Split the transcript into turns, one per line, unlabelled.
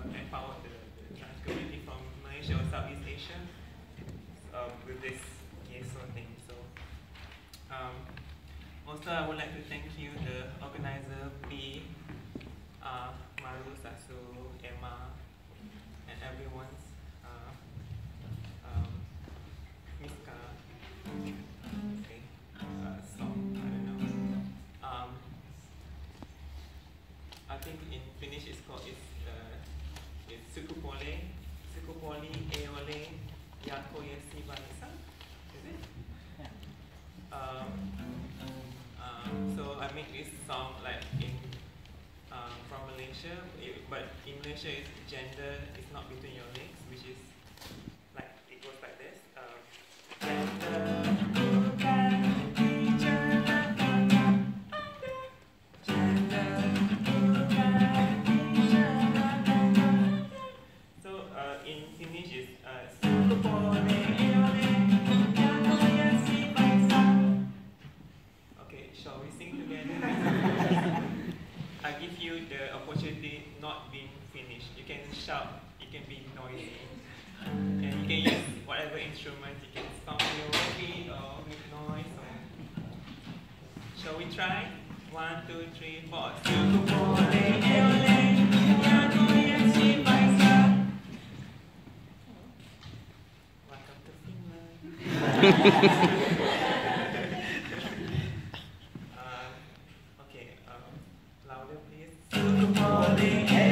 empower the trans community from Malaysia or Southeast Asia with this yeso thing. So also I would like to thank you, the organizer, P, Maru, Sasu, Emma, and everyone's Miska, okay, song, I don't know. I think in Finnish it's called it's Sukupole, Eole, Yako Yesi Vanessa, is it? Yeah. So I make this song like in from Malaysia, but in Malaysia it's gender is not between your legs, which is like it goes like this. So in Finnish is okay, shall we sing together? I give you the opportunity not being finished. You can shout, you can be noisy, and you can use whatever instrument. You can stomp your feet or make noise. Shall we try? 1, 2, 3, 4. Welcome to Finland. Okay, louder please.